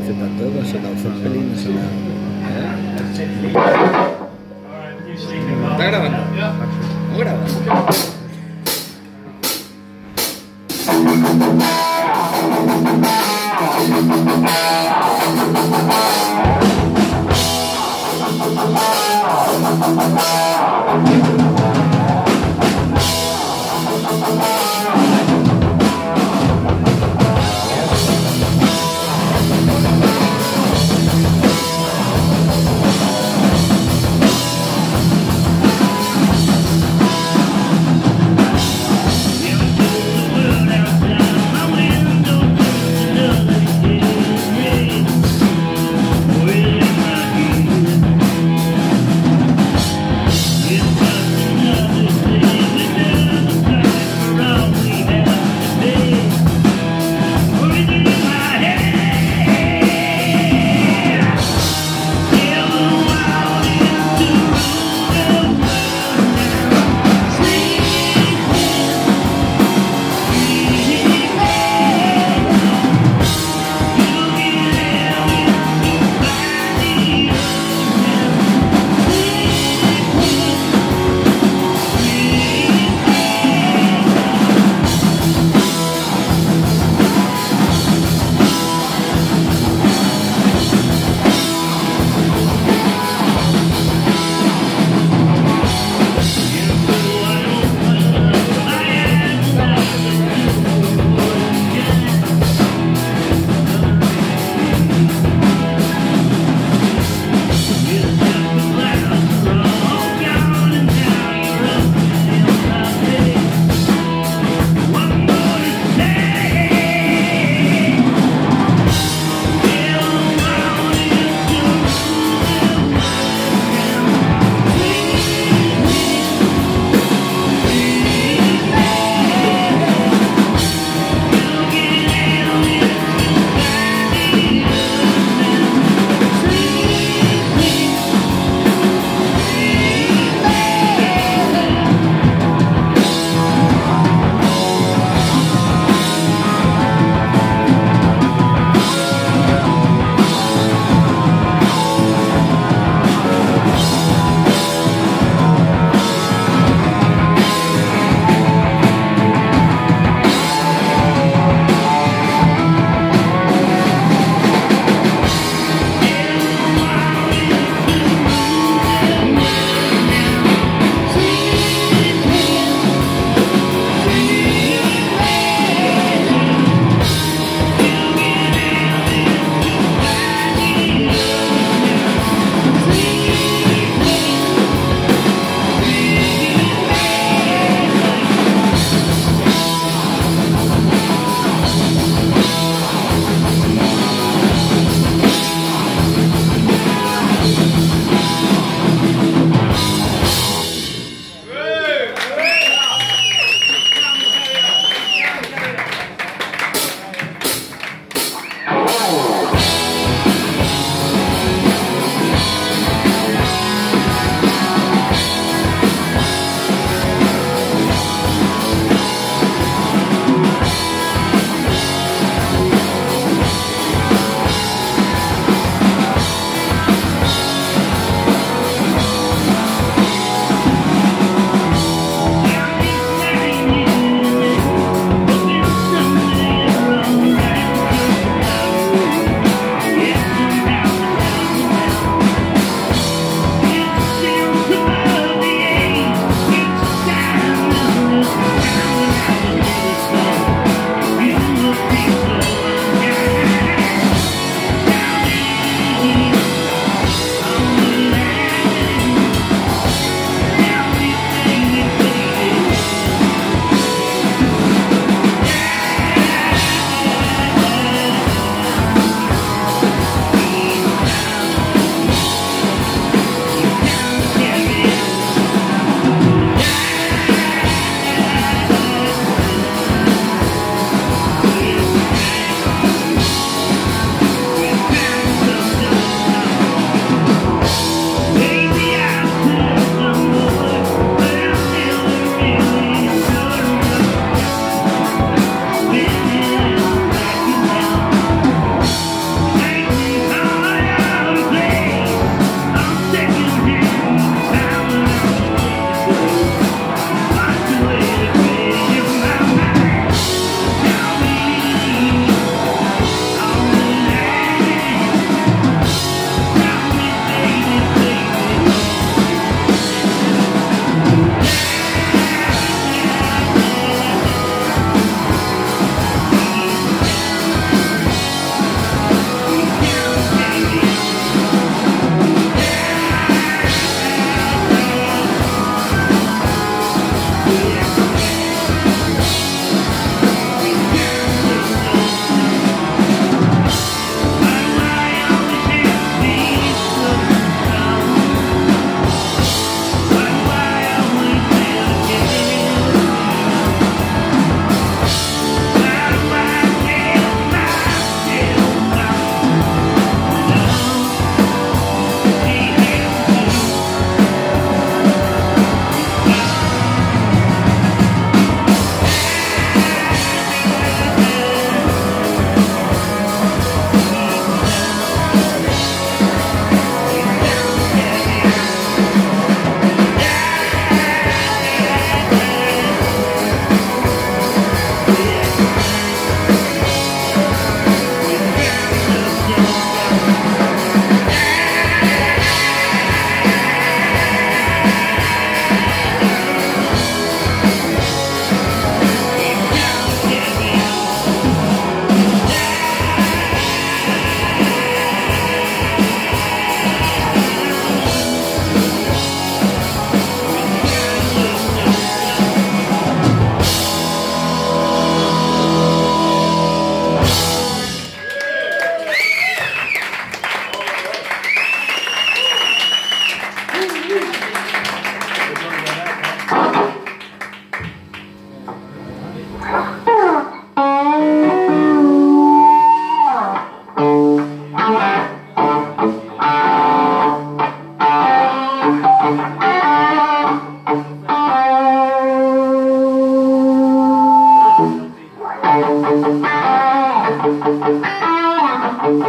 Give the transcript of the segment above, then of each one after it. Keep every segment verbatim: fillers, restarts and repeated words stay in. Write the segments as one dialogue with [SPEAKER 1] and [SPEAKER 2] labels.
[SPEAKER 1] hace tanto con Soda Zeppelin, no sé nada. ¿Eh? ¿Está grabando? ¿No graba?
[SPEAKER 2] Yeah.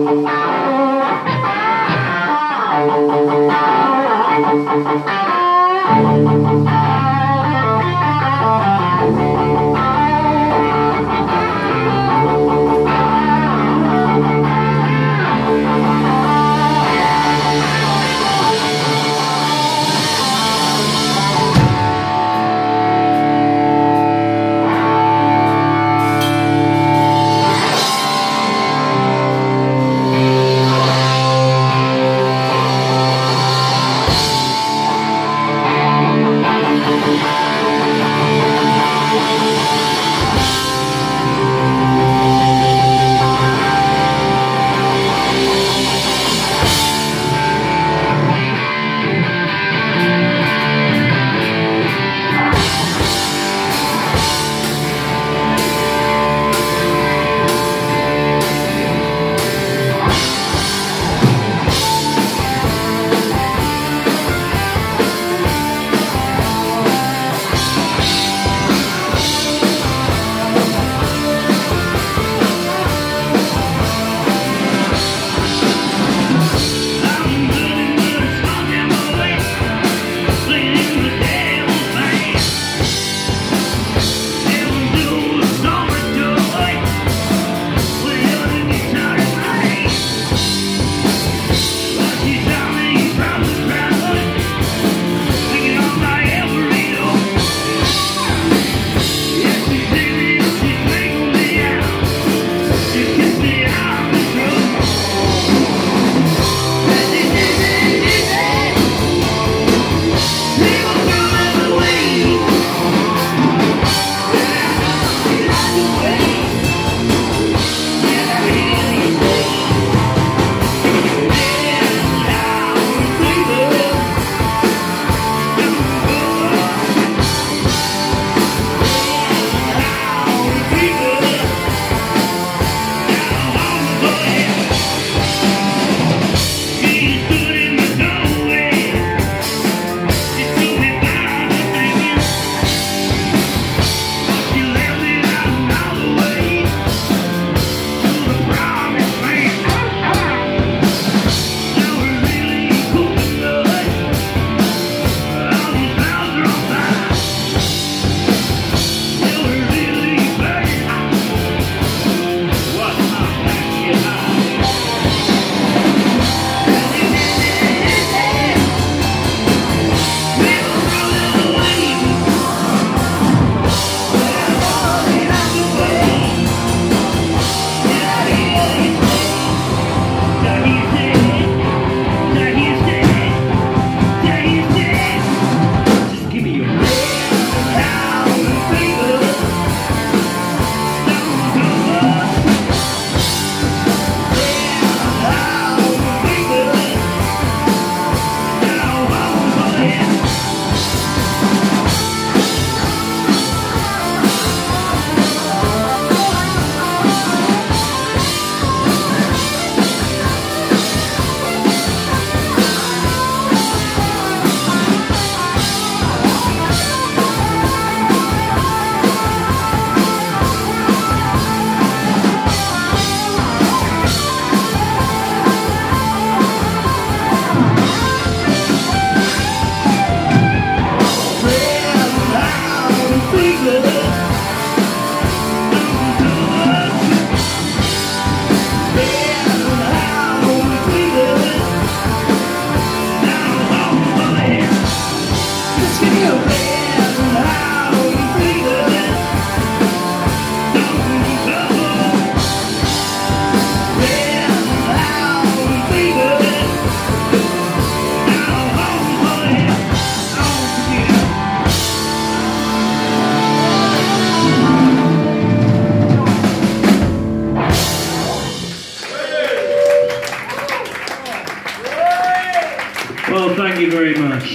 [SPEAKER 2] Well, thank you very much.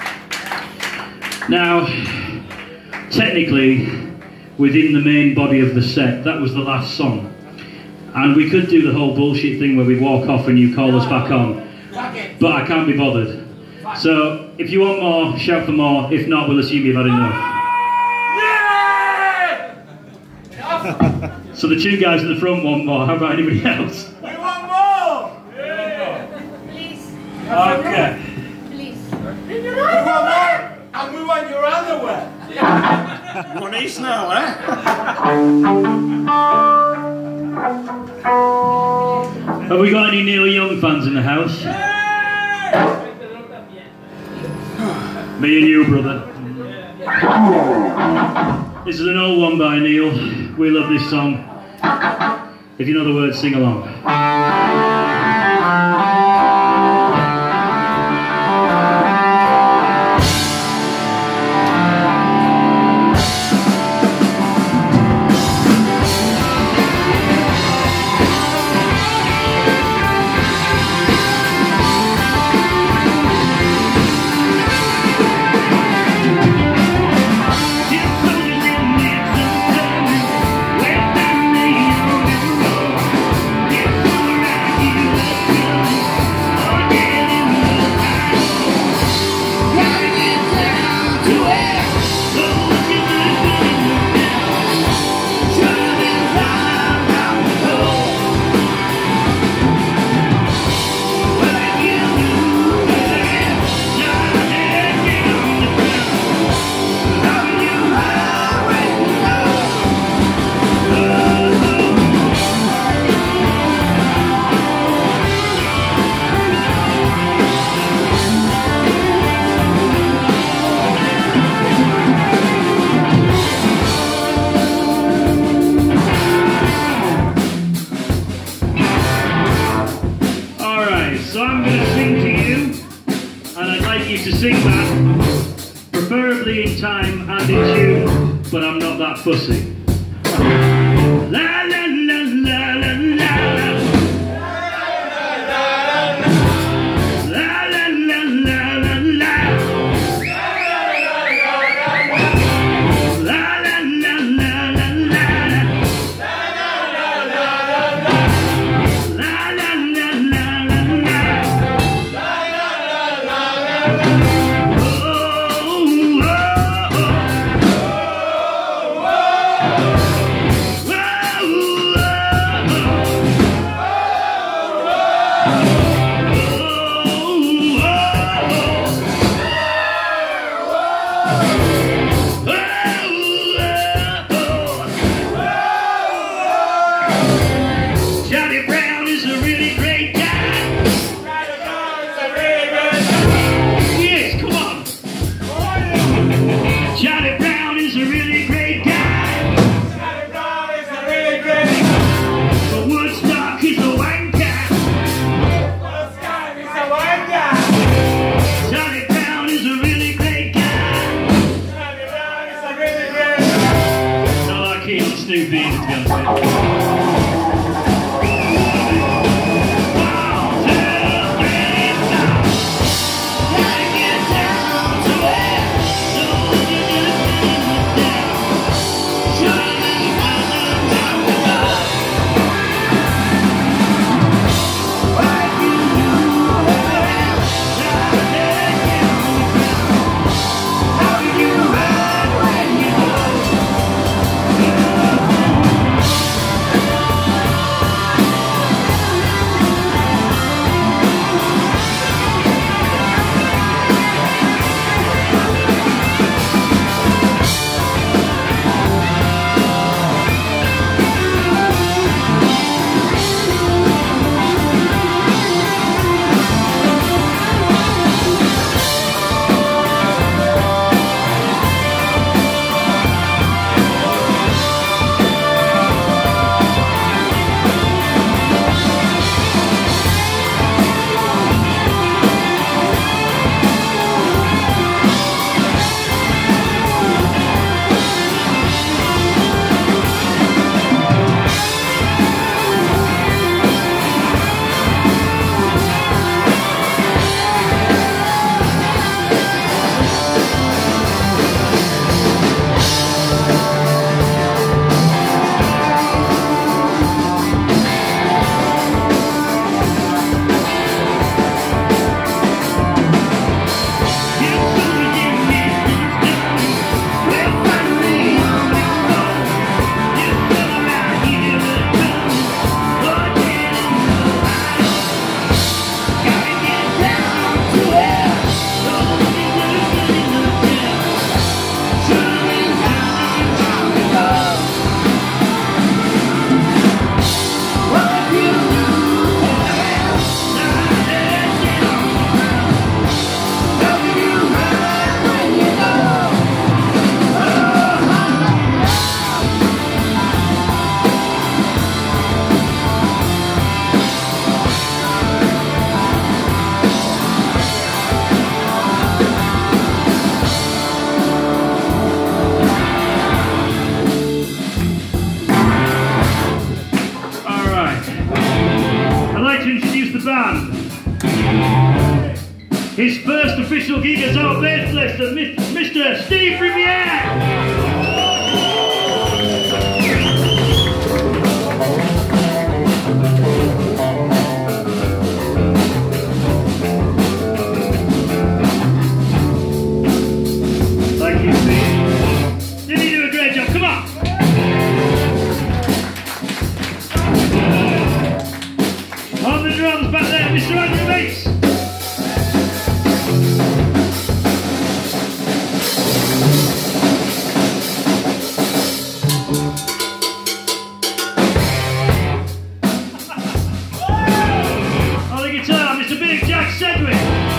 [SPEAKER 2] Now, technically, within the main body of the set, that was the last song. And we could do the whole bullshit thing where we walk off and you call us back on. But I can't be bothered. So, if you want more, shout for more. If not, we'll assume you've had enough. So the two guys in the front want more. How about anybody else?
[SPEAKER 3] We want more! Okay.
[SPEAKER 4] Please.
[SPEAKER 3] We want more, and we want your underwear.
[SPEAKER 1] You want these now, eh?
[SPEAKER 2] Have we got any Neil Young fans in the house? Me and you, brother. This is an old one by Neil. We love this song. If you know the words, sing along. So I'm going to sing to you, and I'd like you to sing back, preferably in time and in tune, but I'm not that fussy. La la la la la la la. La la la la la la. La la la la la la. Charlie Brown is a really great guy. Charlie Brown is a really great guy. Yes, come on. Charlie Brown is a really great guy. Charlie Brown is a really great guy. But Woodstock is a wanker. to introduce the band. His first official gig as our bass player, Mister Steve Riviere. Mister Andrew Bates. On the guitar, Mister Big Jack Sedgwick.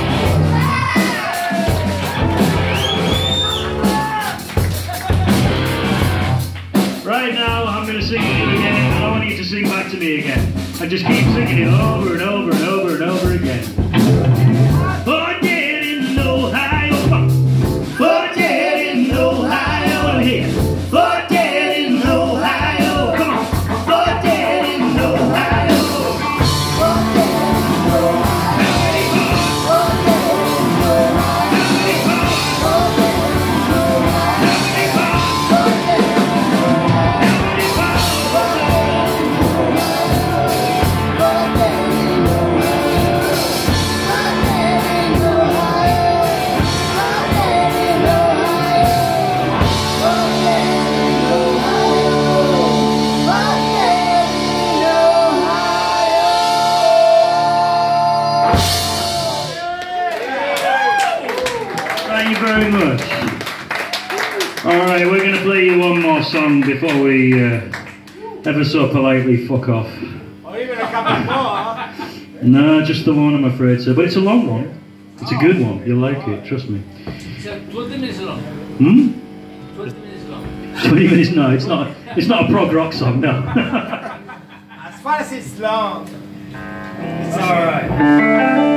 [SPEAKER 2] Right now, I'm going to sing to you again, and I want you to sing back to me again. And just keep singing it over and over and over and over again. Oh, dead in Ohio. Oh, dead in Ohio. Here. Oh, dead in Ohio. Come on. Oh, dead in Ohio. Oh, dead in Thank you very much. Alright, we're going to play you one more song before we uh, ever so politely fuck off.
[SPEAKER 3] Or even a couple more.
[SPEAKER 2] No, just the one, I'm afraid so. But it's a long one. It's a good one. You'll like it, trust me.
[SPEAKER 4] So twenty minutes long.
[SPEAKER 2] Hmm?
[SPEAKER 4] twenty minutes long.
[SPEAKER 2] twenty minutes? No, it's not. It's not a prog rock song, no.
[SPEAKER 3] As far as it's long. It's
[SPEAKER 2] Alright.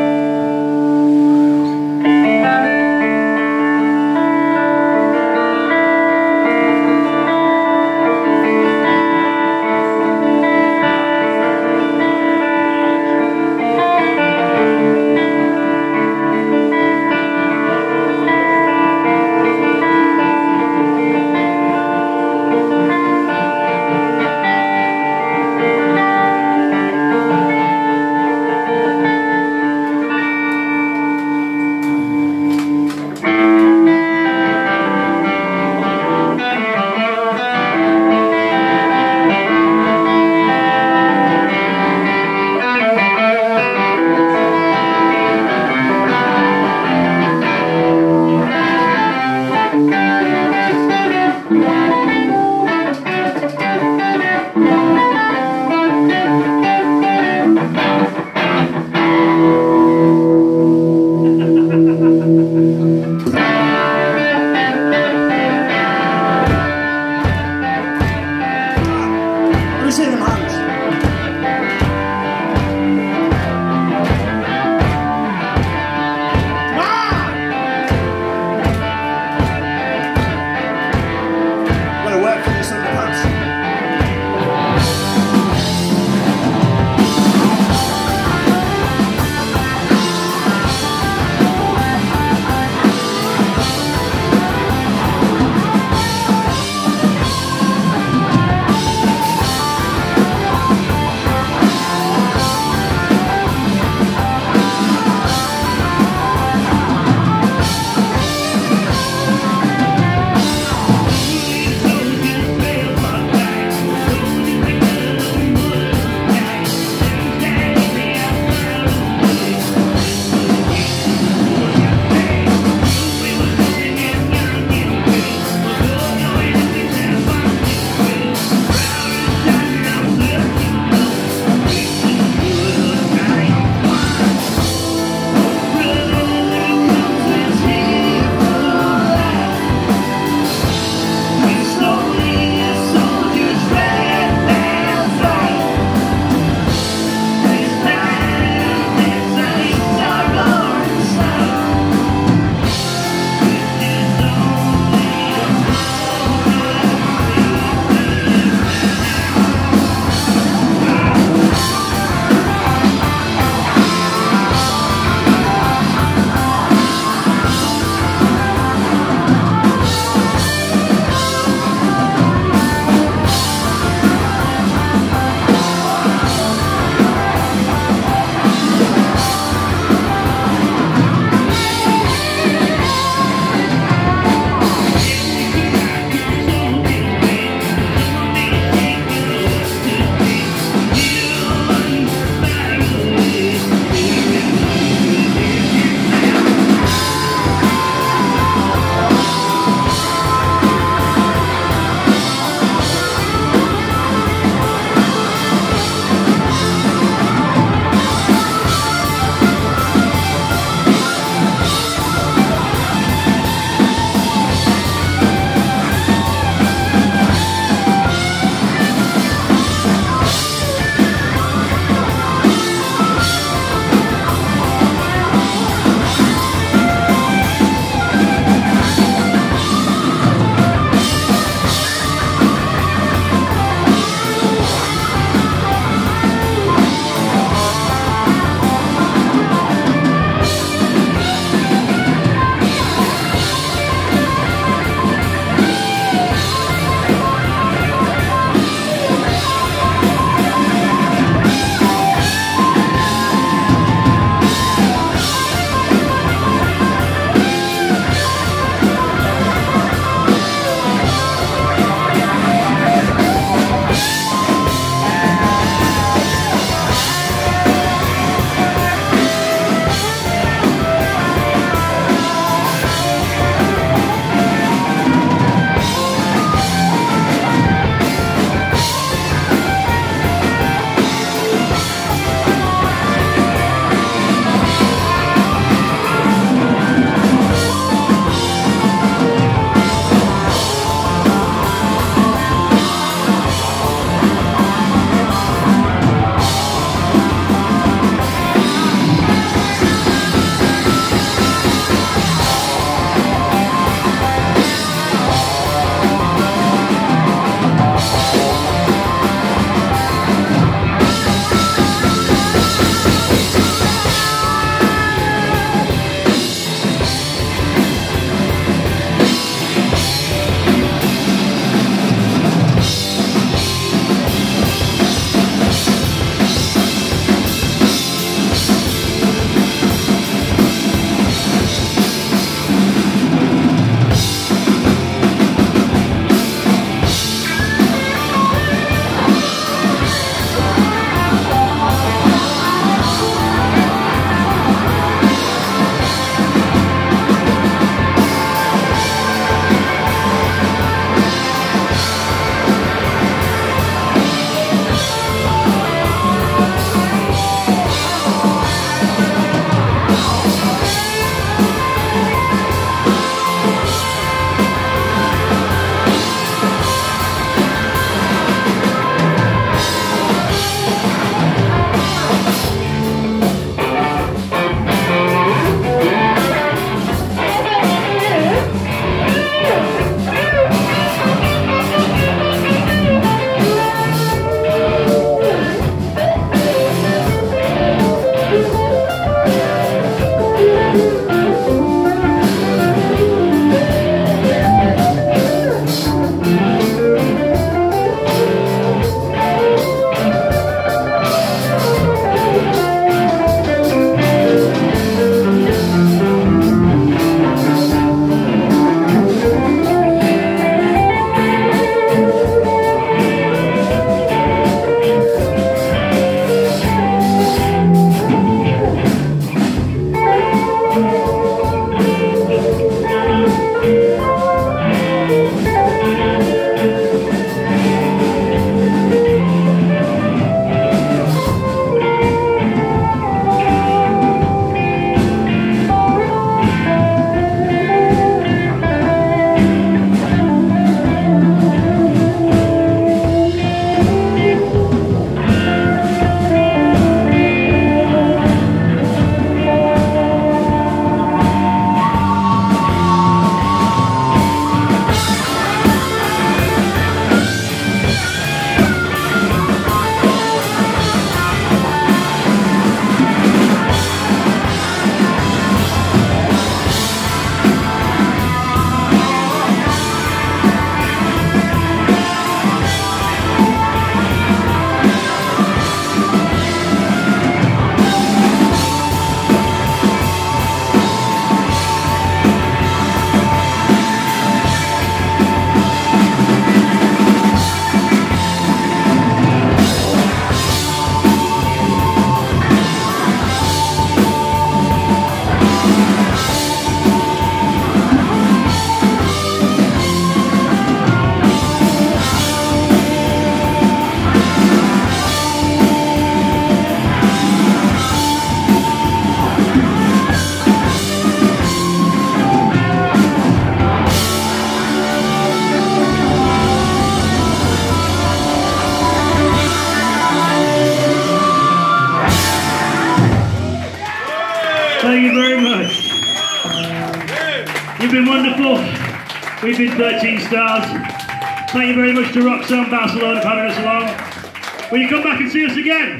[SPEAKER 2] been wonderful. We've been thirteen stars. Thank you very much to Roxanne Barcelona for having us along. Will you come back and see us again?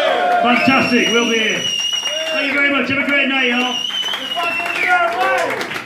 [SPEAKER 2] Fantastic, we'll be here. Thank you very much. Have a great night, y'all.